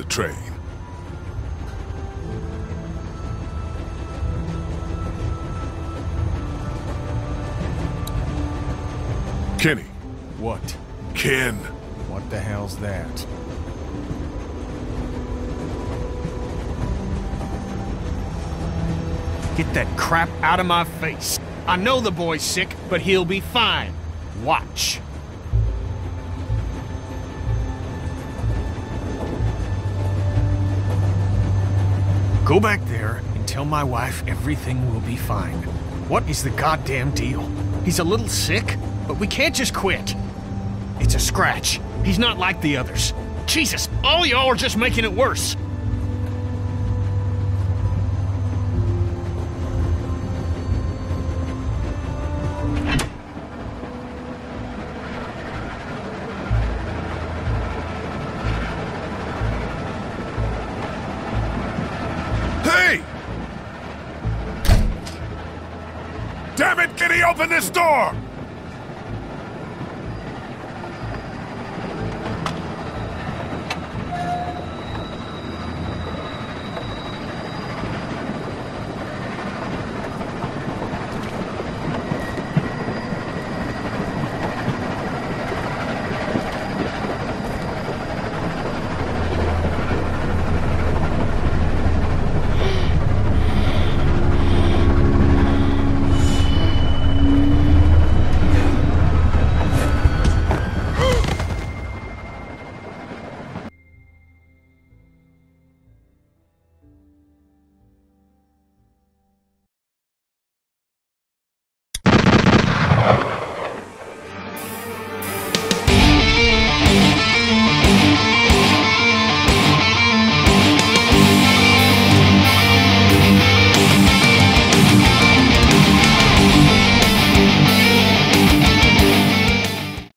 train. Kenny. What? Ken. What the hell's that? Get that crap out of my face. I know the boy's sick, but he'll be fine. Watch. Go back there and tell my wife everything will be fine. What is the goddamn deal? He's a little sick, but we can't just quit. It's a scratch. He's not like the others. Jesus, all y'all are just making it worse. Hey! Damn it, Kenny, open this door!